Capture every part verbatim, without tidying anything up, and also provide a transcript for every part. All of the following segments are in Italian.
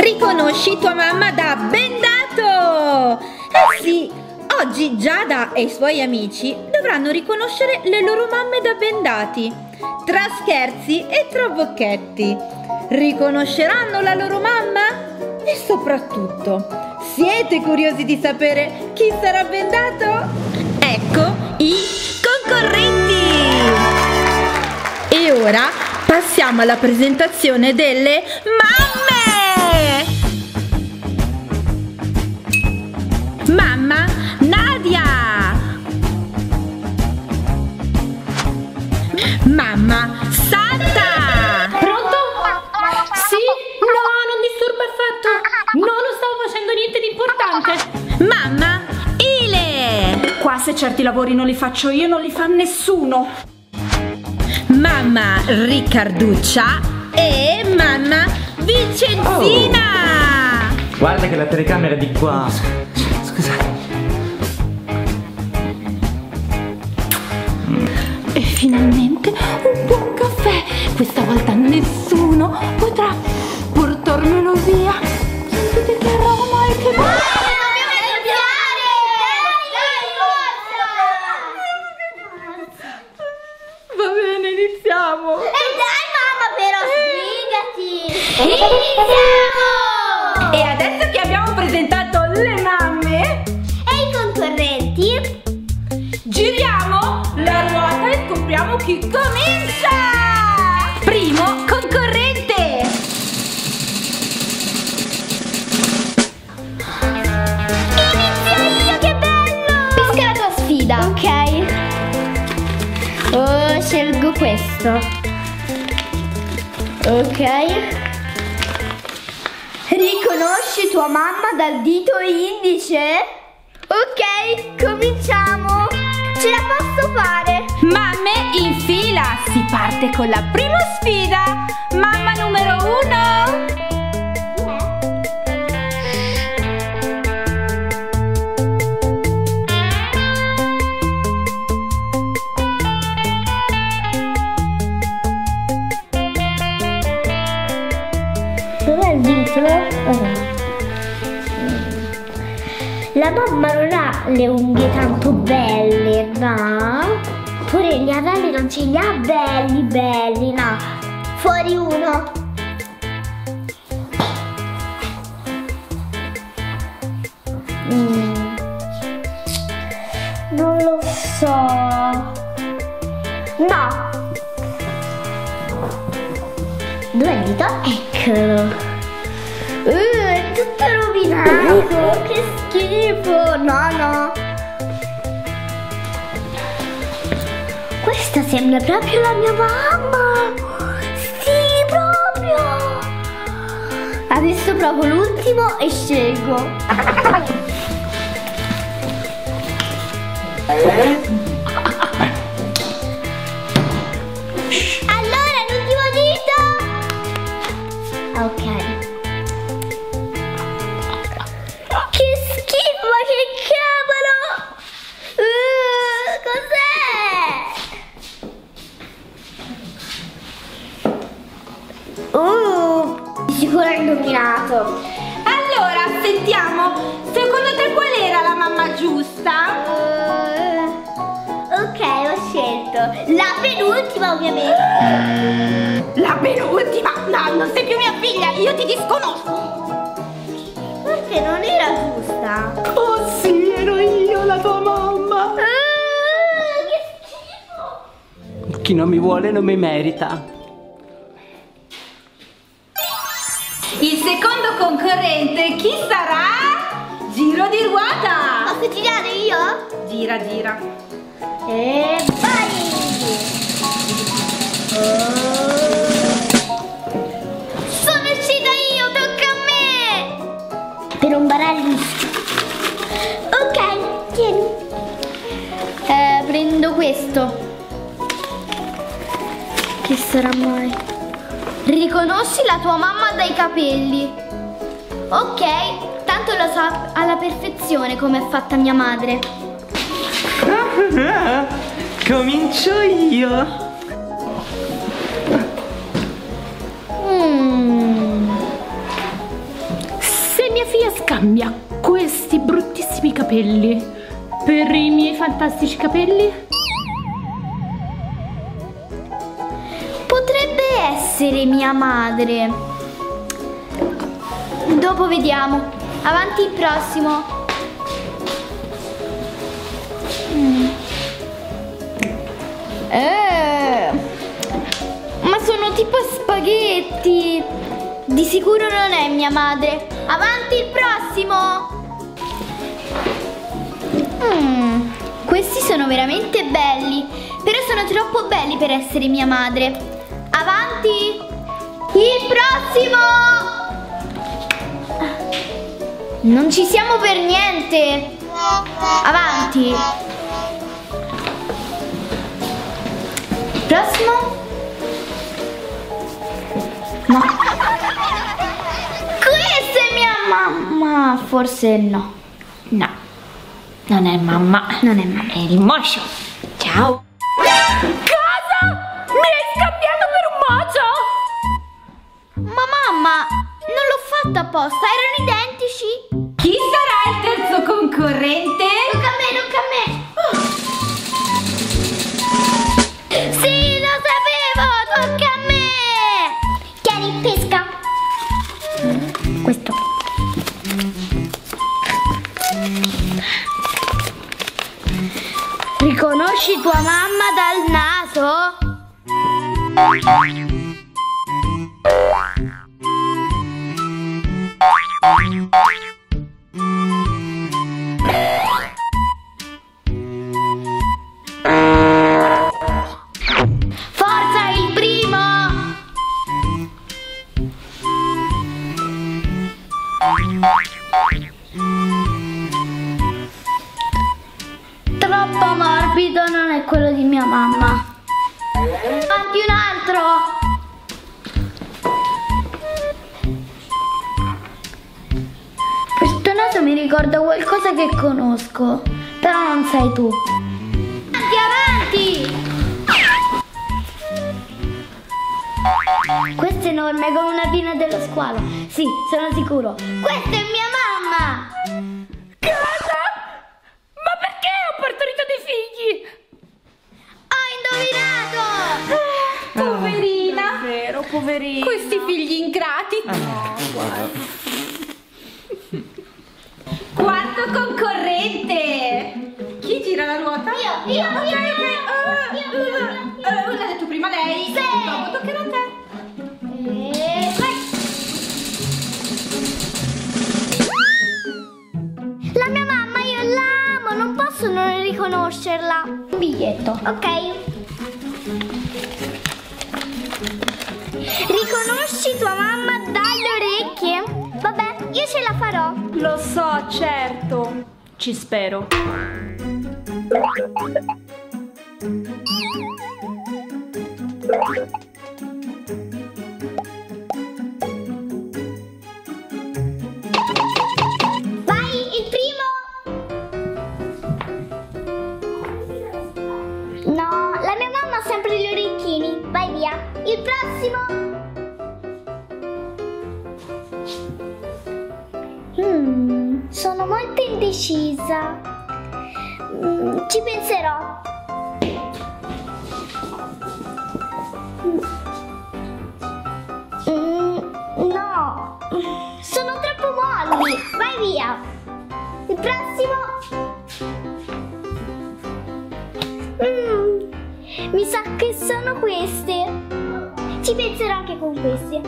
Riconosci tua mamma da bendato! Eh sì, oggi Giada e i suoi amici dovranno riconoscere le loro mamme da bendati. Tra scherzi e tra bocchetti. Riconosceranno la loro mamma? E soprattutto, siete curiosi di sapere chi sarà bendato? Ecco i concorrenti! E ora passiamo alla presentazione delle mamme! Mamma Nadia! Mamma Santa! Pronto? Sì? No, non disturba affatto. No, non stavo facendo niente di importante. Mamma Ile! Qua se certi lavori non li faccio io, non li fa nessuno. Mamma Riccarduccia e mamma Vincenzina! Oh, guarda che la telecamera è di qua. Scusate. E finalmente un buon caffè. Questa volta nessuno potrà portarmelo via. Sentite che aroma e che bello. Va bene, iniziamo. E dai mamma, però sbrigati. Iniziamo! E adesso che abbiamo presentato le mamme E i concorrenti? giriamo la ruota e scopriamo chi comincia! Primo concorrente! Inizio io, che bello! Pesca la tua sfida. Ok. Oh, scelgo questo. Ok. Riconosci tua mamma dal dito indice? Ok, cominciamo. Ce la posso fare. Mamme in fila! Si parte con la prima sfida! Mamma numero uno! Dov'è il dito? La mamma non ha le unghie tanto belle, no? Pure gli anelli non ce li ha belli belli, no? Fuori uno. Mm. Non lo so. No. Dov'è il dito? Eccolo. Uh, è tutto rovinato, che schifo. No, no. Questa sembra proprio la mia mamma. Sì, proprio. Adesso provo l'ultimo e scelgo. Allora, l'ultimo dito. Ok. Che schifo, ma che cavolo! Uh, cos'è? Uh, di sicuro hai indovinato. Allora, sentiamo, secondo te qual era la mamma giusta? Uh, ok, ho scelto la penultima, ovviamente. La penultima? No, non sei più mia figlia, io ti disconosco! Forse non era giusta. Oh sì, ero io la tua mamma. Uh, che schifo. Chi non mi vuole non mi merita. Il secondo concorrente chi sarà? Giro di ruota! Posso girare io? Gira, gira. E vai! Oh. Sono uscita io, tocca a me! Per non barare il rischio. Ok, tieni. Eh, prendo questo. Che sarà mai? Riconosci la tua mamma dai capelli. Ok, tanto lo so alla perfezione come è fatta mia madre. Comincio io. Mm. mia figlia scambia questi bruttissimi capelli per i miei fantastici capelli? Potrebbe essere mia madre. Dopo vediamo. Avanti il prossimo. Mm. Eh, ma sono tipo spaghetti. Di sicuro non è mia madre. Avanti il prossimo. Mm, questi sono veramente belli, però sono troppo belli per essere mia madre. Avanti il prossimo. Non ci siamo per niente. Avanti. Prossimo. No. Questa è mia mamma. Forse no. No, non è mamma. Non è mamma. È il moscio. Ciao. Cosa? Mi hai scambiato per un mocio? Ma mamma, non l'ho fatto apposta, erano identici. Chi sarà il terzo concorrente? Tocca a me, tocca a me. Sì, lo sapevo, tocca a me. Chiari, pesca. Questo. Riconosci tua mamma dal naso? Forza, il primo! Troppo morbido, non è quello di mia mamma. Avanti un altro! Questo naso mi ricorda qualcosa che conosco, però non sei tu. Avanti, avanti! Questo è enorme come una pinna dello squalo. Sì, sono sicuro. Questa è mia mamma! Cosa? Ma perché ho partorito dei figli? Ho indovinato! Poverina. Davvero, poverina. Questi figli ingrati. Quarto concorrente. Chi gira la ruota? Io, io, Ok, io, ok. io, Ah, io, uh, io. uh, L'ha detto prima lei. Sì. Dopo toccherà a te. E vai! La mia mamma io l'amo, non posso non riconoscerla. Un biglietto. Ok. Riconosci tua mamma dalle orecchie? Vabbè, io ce la farò. Lo so, certo. Ci spero. Vai, il primo. No, la mia mamma ha sempre gli orecchini. Vai via. Il prossimo. Mm, sono molto indecisa. Mm, ci penserò. Mm, no, sono troppo molli. Vai via. Il prossimo. Mm, mi sa che sono queste. Ci penserò anche con queste.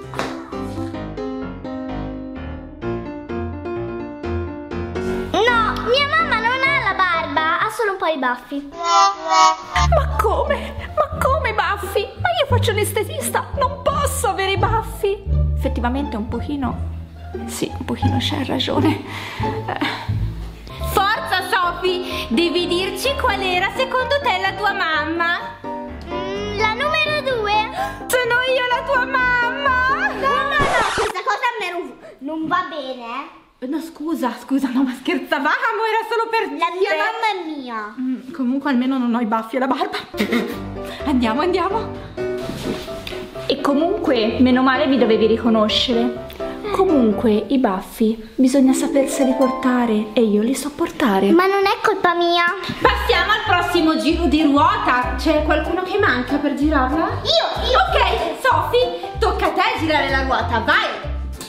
No, mia mamma non ha la barba, ha solo un po' i baffi. Ma come? Ma come baffi? Ma io faccio l'estesista, non posso avere i baffi. Effettivamente un pochino... Sì, un pochino c'hai ragione. Eh. Forza Sophie, devi dirci qual era secondo te la tua mamma. Mm, la numero due. Sono io la tua mamma. No, no, no, questa cosa a me non, non va bene. Eh, No, scusa, scusa, no, ma scherzavamo, era solo per La mia dire. mamma è mia. Mm, comunque almeno non ho i baffi e la barba. Andiamo, andiamo. E comunque, meno male vi dovevi riconoscere. Comunque, i baffi bisogna saperseli portare e io li so portare. Ma non è colpa mia. Passiamo al prossimo giro di ruota. C'è qualcuno che manca per girarla? Io, io. Ok, Sofì, tocca a te girare la ruota, vai.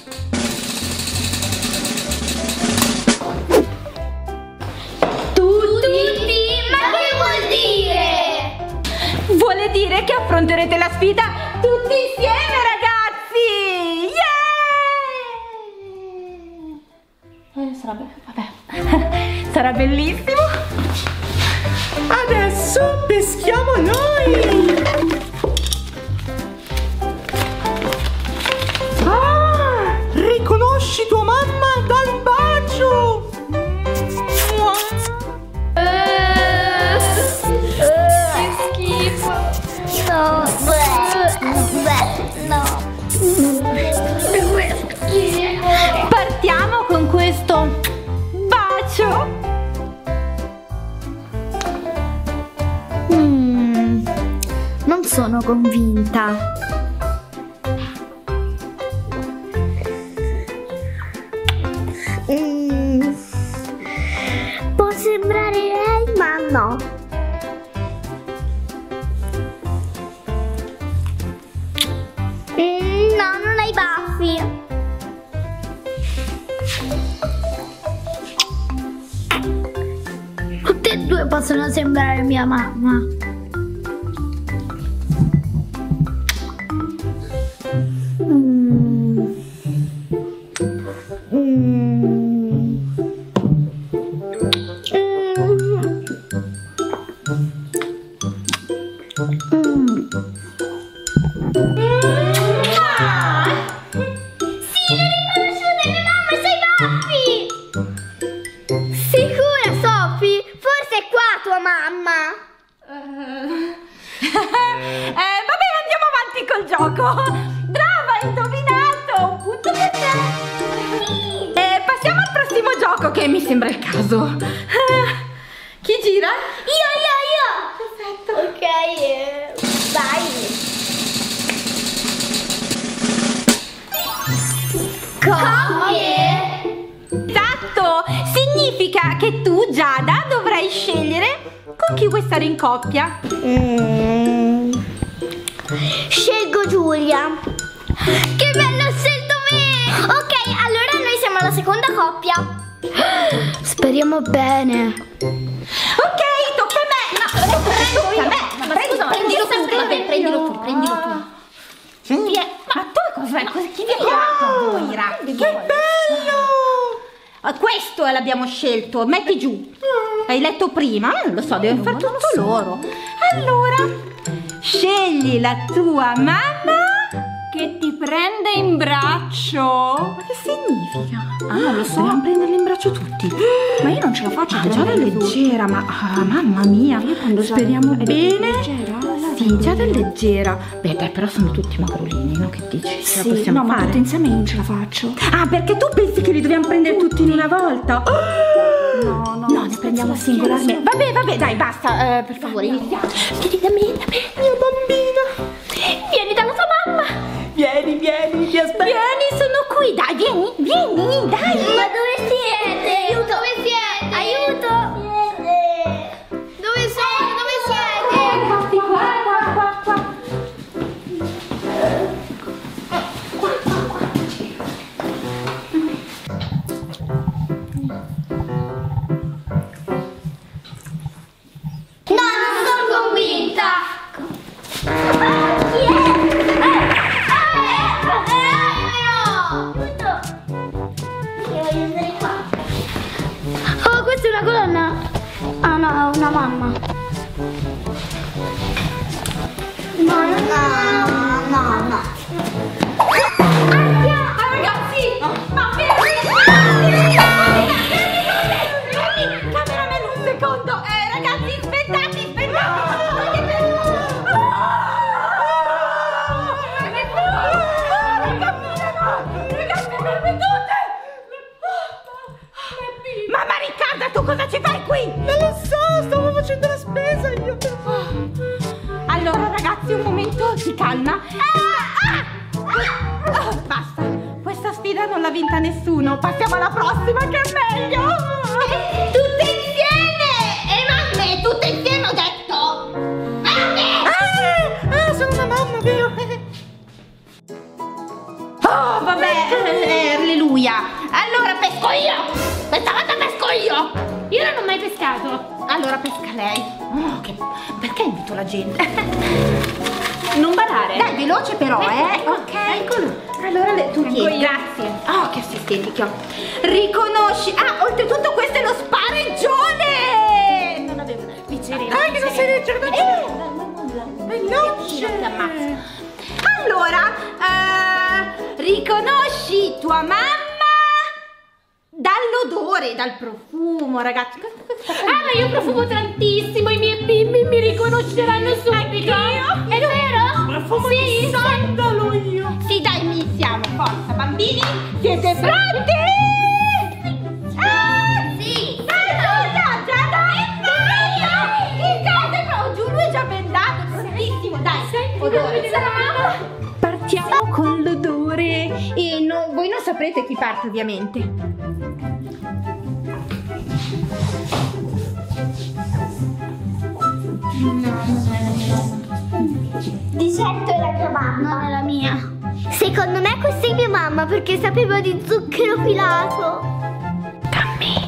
Tutti? Ma che vuol dire? Vuole dire che affronterete la sfida tutti insieme, ragazzi! Yeah! Eh, sarà, vabbè. Sarà bellissimo. Adesso peschiamo noi! Ah! Riconosci tua mamma dal bacio! No, no. Partiamo con questo bacio. Mm, non sono convinta. Mm, può sembrare lei, ma no. Mm, no, non hai baffi. Tutte e due possono sembrare mia mamma. Mm. Mm. Mm. Ah! Sì, l'ho riconosciuta mia mamma, sei baffi! Sicura, Sofì? Forse è qua tua mamma. Uh, eh, vabbè, andiamo avanti col gioco. Brava, hai indovinato. Un punto per te. Eh, passiamo al prossimo gioco, che mi sembra il caso. Uh, chi gira? Io, io, io! Perfetto. Ok, eh, vai! Coppie! Esatto, significa che tu, Giada, dovrai scegliere con chi vuoi stare in coppia. Mm. Scelgo Giulia. Che bello, ho scelto me! Ok, allora noi siamo la seconda coppia. Speriamo bene. Ok, tocca a me. No, adesso tocca a me. Ma scusa, prendilo tu, vabbè, prendilo tu, prendilo tu. Ma tu cosa? cosa chi vi ha dato a voi, ragazzi? Che bello! Questo l'abbiamo scelto, metti giù. Hai letto prima? Non lo so, devono fare tutto loro. Allora, scegli la tua mamma Che ti prende in braccio. Ma che significa? Ah, non lo so. Dobbiamo prenderli in braccio tutti. Ma io non ce la faccio. Ah, Giada è leggera, ma ah, mamma mia. Speriamo bene. Sì, Giada è leggera. Beh, dai, però sono tutti magrolini, no? Che dici? Ce la Sì, possiamo no, ma fare? tutti insieme io non ce la faccio. Ah, perché tu pensi che li dobbiamo prendere tutti in una volta? Oh! No, no, No, ne prendiamo singolarmente. Vabbè, vabbè, dai, basta. Eh, per favore, iniziamo. Vieni da me, da me, mia bambina. Vieni dalla tua mamma. Vieni, vieni, ti aspetto. Vieni, sono qui. Dai, vieni, vieni, dai. Ma dove siete? Aiuto! Dove siete? Aiuto! Dove siete? Dove siete? Qua, qua, qua, qua. No, non sono convinta! Ah, chi è? Eh, eh, eh, aiuto! Io voglio andare qua. Oh, questa è una colonna! Ah no, è una mamma. No, no, no, no, no. Ah, ragazzi, ma fermi! Cameraman, un secondo. Eh, ragazzi, aspettate, Mamma Riccarda, tu cosa ci fai qui? Non lo so, stavo facendo la spesa io. Allora ragazzi, un momento di calma. Ah, ah, ah, basta, questa sfida non la vinta nessuno. Passiamo alla prossima che è meglio. Tutte insieme! E mamme, tutte insieme ho detto! Mamme! Ah, ah, sono una mamma, vero? Oh, vabbè, eh, alleluia. Allora pesco io. Questa volta pesco io. Io non ho mai pescato. Allora pesca lei. Oh, che... Perché invito la gente? Non barare. Dai, veloce però, eh. Ok. Eccolo. Allora le... tu tieni. Grazie. Oh, che assistenti che ho. Riconosci. Ah, oltretutto questo è lo spareggione. Non avevo pizzeria. Ah, che non sei leggero. Eh, veloce. Ti ammazzo. Allora, eh, riconosci tua mamma dall'odore, dal profumo, ragazzi. Ah, ma io profumo tantissimo, i miei bimbi mi riconosceranno subito. Anch'io? È vero? Profumo sì, di sandalo io. Sì, dai, iniziamo. Forza, bambini, siete pronti? Ah, sì. Dai, dai, dai, dai, dai. Che cosa? Oh, giù, lui è già bendato, bravissimo. Dai, odore. Partiamo con l'odore. E no, voi non saprete chi parte, ovviamente. Di certo è la tua mamma. Non è la mia. Secondo me questa è mia mamma perché sapeva di zucchero filato. Dammi.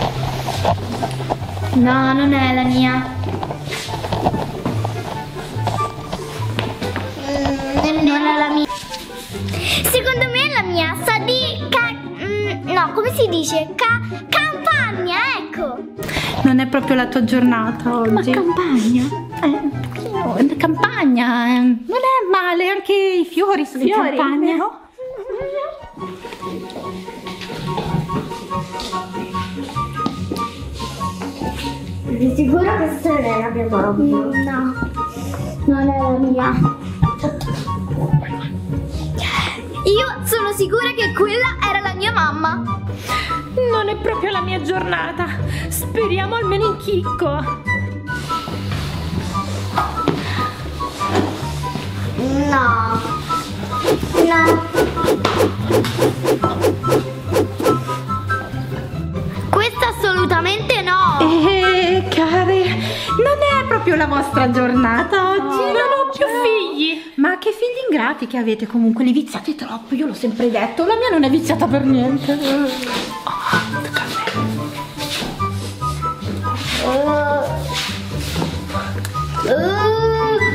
No, non è la mia. Mm, non è la mia. Secondo me è la mia. Sa di ca... mm, no, come si dice? Ca... campagna, ecco. Non è proprio la tua giornata oggi. Ma campagna? Eh, un pochino. Campagna, eh, non è male, anche i fiori sono in campagna. No? Di sicuro questa non è la mia mamma. No, non è la mia. Io sono sicura che quella era la mia mamma. Non è proprio la mia giornata. Speriamo almeno in Chicco. No. No. Questa assolutamente no. Eh, care, non è proprio la vostra giornata oggi. Non ho più figli. Ma che figli ingrati che avete comunque, li viziate troppo, io l'ho sempre detto, la mia non è viziata per niente. Oh, tocca a me. Uh, uh,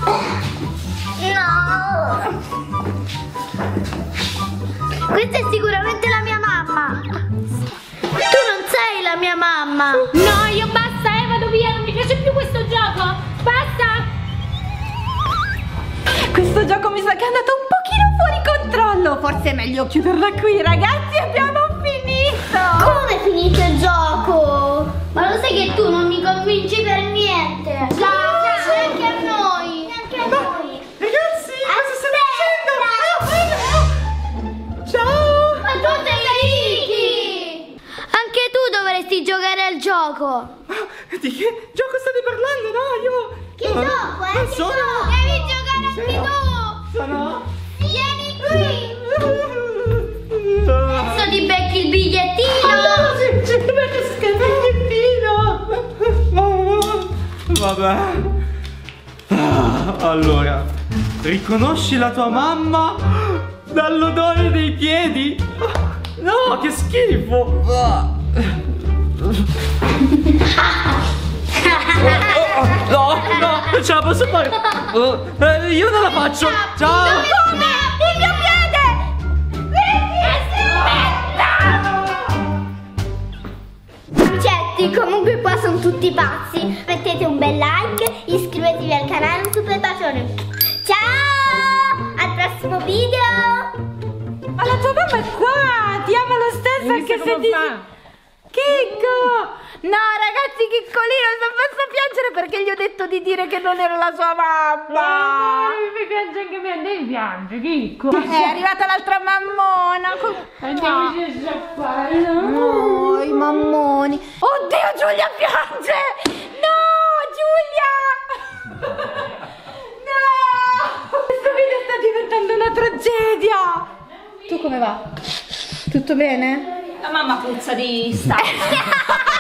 no. Questa è sicuramente la mia mamma. Tu non sei la mia mamma. No, io basta, eh, vado via, non mi piace più questo gioco. Basta. Questo gioco mi sa che è andato un pochino fuori controllo. Forse è meglio chiuderla qui, ragazzi, abbiamo finito. Come è finito il gioco? Ma lo sai che tu non mi convinci per niente. Ciao, neanche a noi. Neanche a noi. Ragazzi, cosa state facendo? Ciao. Ma tu sei Ricky. Anche tu dovresti giocare al gioco. Di che gioco state parlando? No, io... Che no, gioco, eh? non Che sono... gioco? Devi giocare anche Sono- tu. Sono... Vieni qui. Adesso ti becchi il bigliettino. Ah, sì, sì, perché scavettino. Vabbè. Ah, allora, riconosci la tua mamma dall'odore dei piedi? No, che schifo. Ah. No, no, non ce la posso fare. Oh, eh, io non la faccio. Ciao. Come? Il mio piede! Amicetti, comunque qua sono tutti pazzi. Mettete un bel like, iscrivetevi al canale, un super bacione. Ciao! Al prossimo video! Ma la tua mamma è qua, ti ama lo stesso anche se dici... Chicco! No, ragazzi, Chiccolino, non posso piangere perché gli ho detto di dire che non era la sua mamma. Mi piace anche a me, devi piangere, Chicco. È arrivata l'altra mammona. Andiamo a sciacquare, no? Oh, i mammoni. Oddio, Giulia piange! No, Giulia! No! Questo video sta diventando una tragedia. Tu come va? Tutto bene? La mamma puzza di stalla.